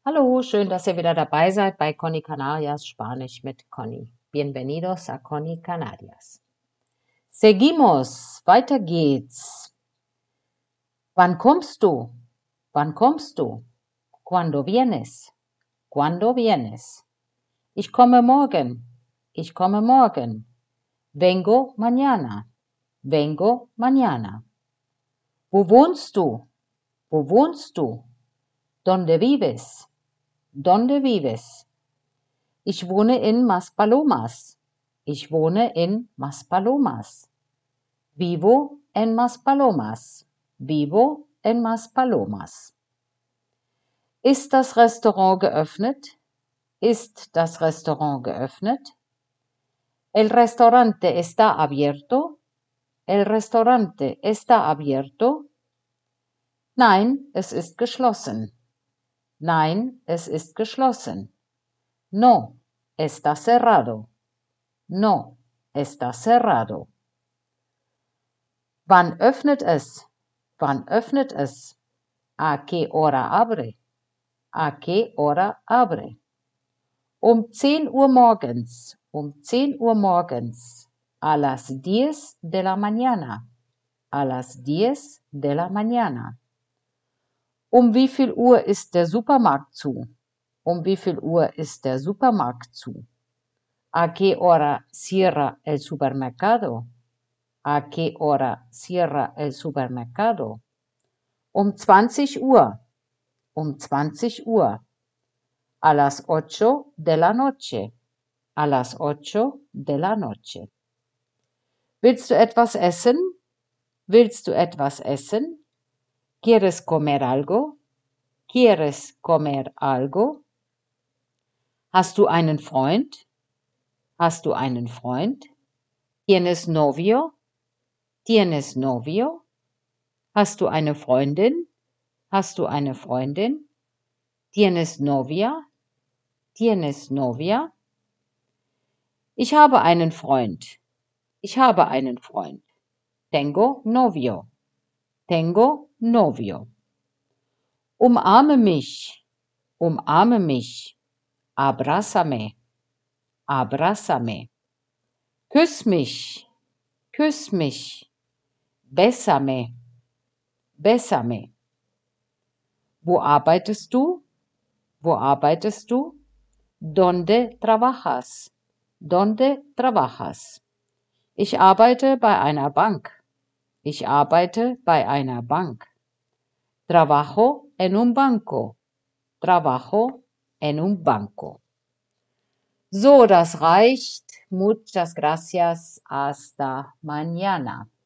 Hallo, schön, dass ihr wieder dabei seid bei Conny Canarias Spanisch mit Conny. Bienvenidos a Conny Canarias. Seguimos, weiter geht's. Wann kommst du? Wann kommst du? ¿Cuándo vienes? ¿Cuándo vienes? Ich komme morgen. Ich komme morgen. Vengo mañana. Vengo mañana. Wo wohnst du? Wo wohnst du? ¿Dónde vives? ¿Dónde vives? Ich wohne in Maspalomas. Ich wohne in Maspalomas. Vivo en Maspalomas. Vivo en Maspalomas. Ist das Restaurant geöffnet? Ist das Restaurant geöffnet? El restaurante está abierto. El restaurante está abierto. Nein, es ist geschlossen. Nein, es ist geschlossen. No, está cerrado. No, está cerrado. Wann öffnet es? Wann öffnet es? ¿A qué hora abre? ¿A qué hora abre? Um 10 Uhr morgens. Um 10 Uhr morgens. A las 10 de la mañana. A las 10 de la mañana. Um wie viel Uhr ist der Supermarkt zu? Um wie viel Uhr ist der Supermarkt zu? ¿A qué hora cierra el supermercado? ¿A qué hora cierra el supermercado? Um 20 Uhr. Um 20 Uhr. A las 8 de la noche. A las 8 de la noche. Willst du etwas essen? Willst du etwas essen? ¿Quieres comer algo? ¿Quieres comer algo? Hast du einen Freund? Hast du einen Freund? ¿Tienes novio? ¿Tienes novio? Hast du eine Freundin? Hast du eine Freundin? ¿Tienes novia? ¿Tienes novia? Ich habe einen Freund. Ich habe einen Freund. Tengo novio. Tengo novio. Umarme mich. Umarme mich. Abrázame. Abrázame. Küss mich. Küss mich. Bésame. Bésame. Wo arbeitest du? Wo arbeitest du? ¿Dónde trabajas? ¿Dónde trabajas? Ich arbeite bei einer Bank. Ich arbeite bei einer Bank. Trabajo en un banco. Trabajo en un banco. So, das reicht. Muchas gracias. Hasta mañana.